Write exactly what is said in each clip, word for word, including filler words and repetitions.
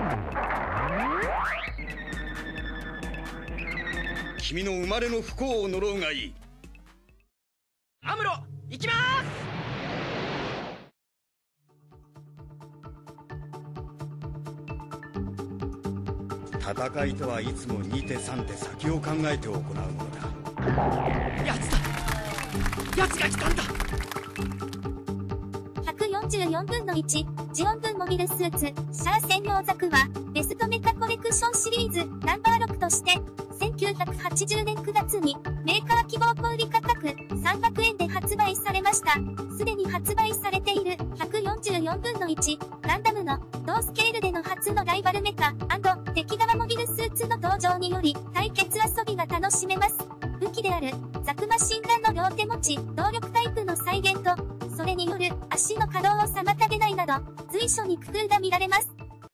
君の生まれの不幸を呪うがいい。 アムロ、行きまーす。戦いとはいつもに手さん手先を考えて行うものだ。 やつだ、やつが来たんだ。 ひゃくよんじゅうよんぶんのいちジオン軍モビルスーツシャア専用ザクはベストメカコレクションシリーズナンバーろくとしてせんきゅうひゃくはちじゅうねんくがつにメーカー希望小売価格さんびゃくえんで発売されました。すでに発売されているひゃくよんじゅうよんぶんのいちガンダムの同スケールでの初のライバルメカ&敵側モビルスーツの登場により対決遊びが楽しめます。武器であるザクマシンガンの両手持ち動力タイプの再現とそれによる足の可動を妨げないなど随所に工夫が見られます。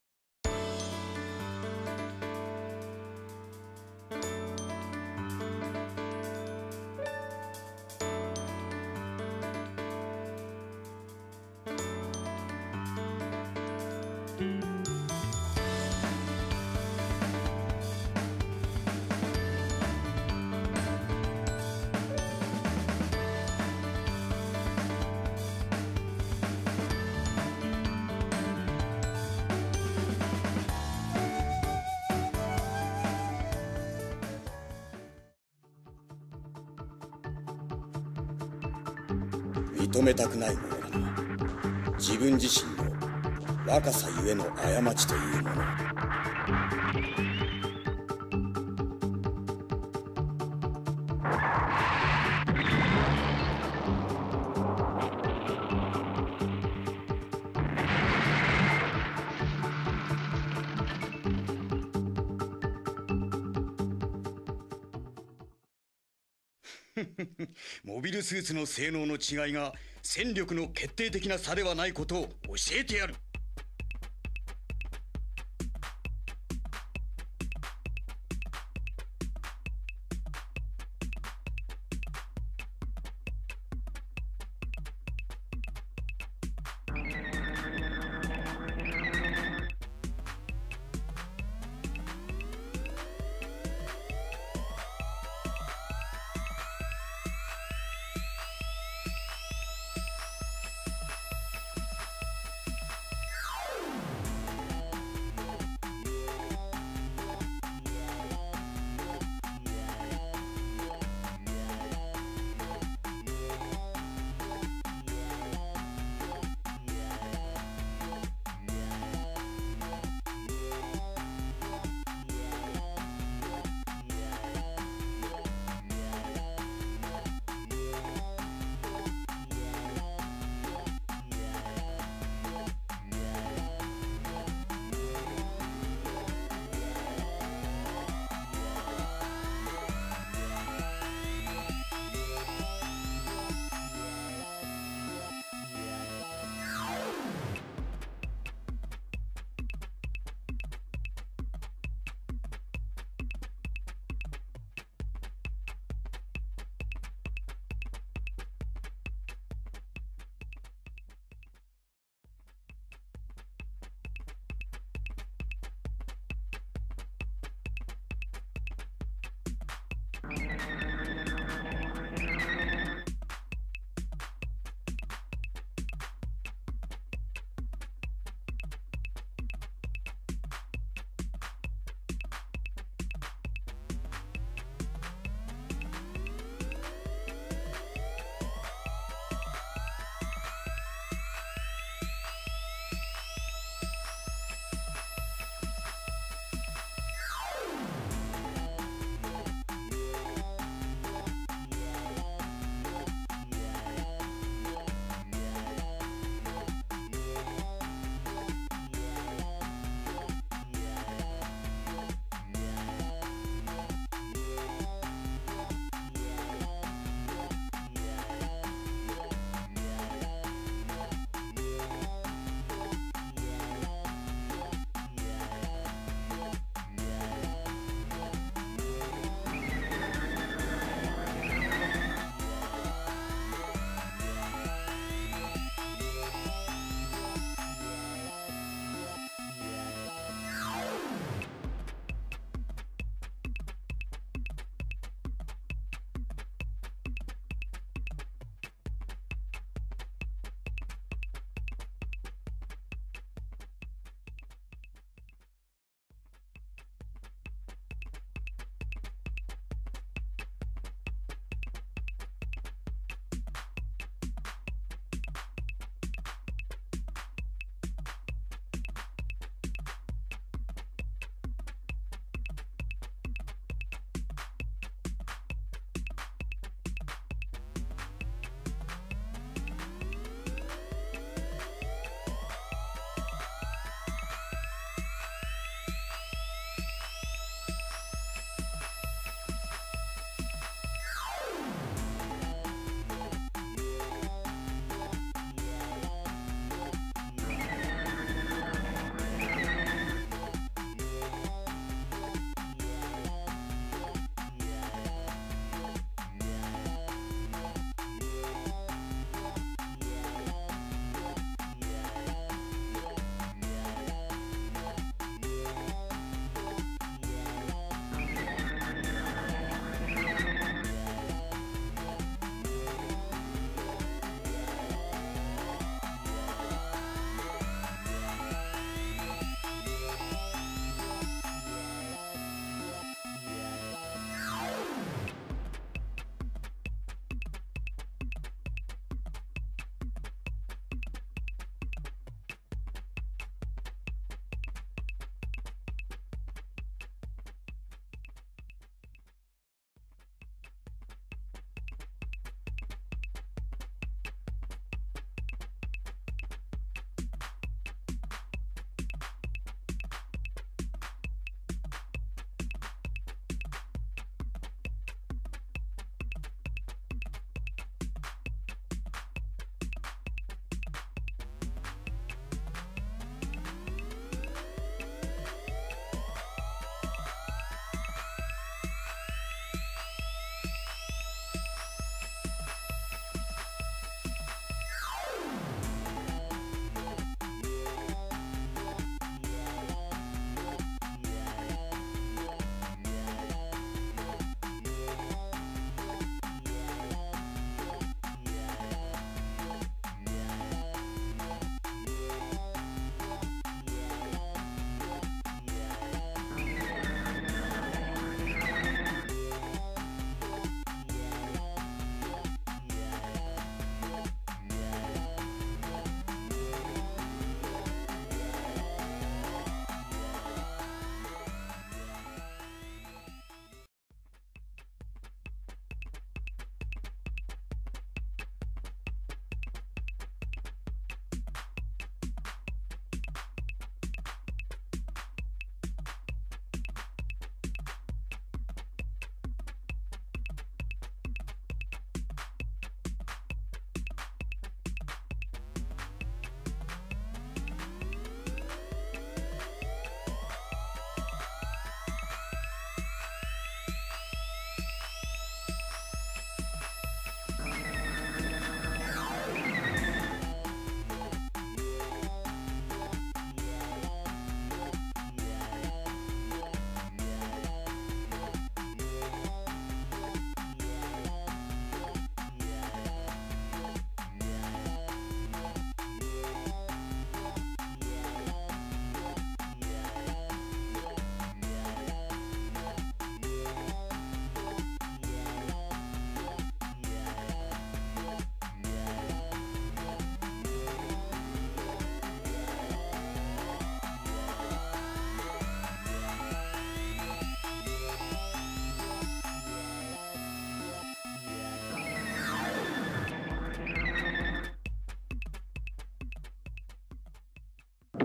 認めたくないものだな。自分自身の若さゆえの過ちというもの。モビルスーツの性能の違いが戦力の決定的な差ではないことを教えてやる。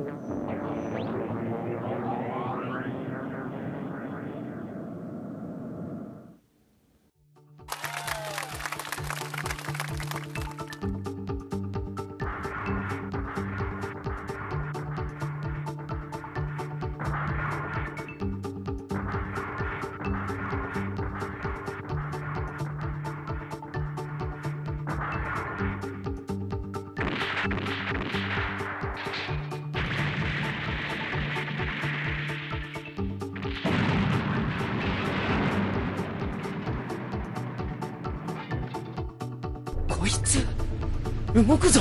こいつ動くぞ。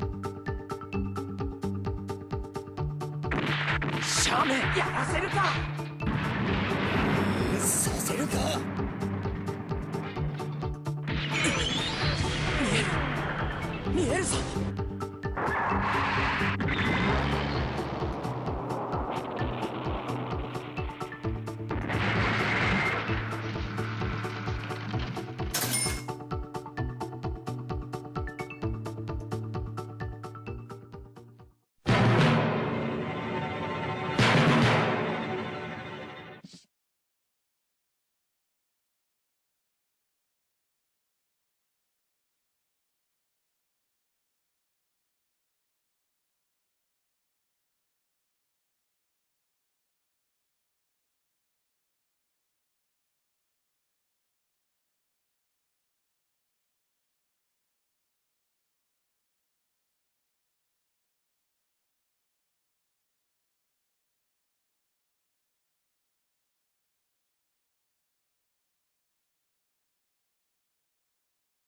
斜面やらせるか。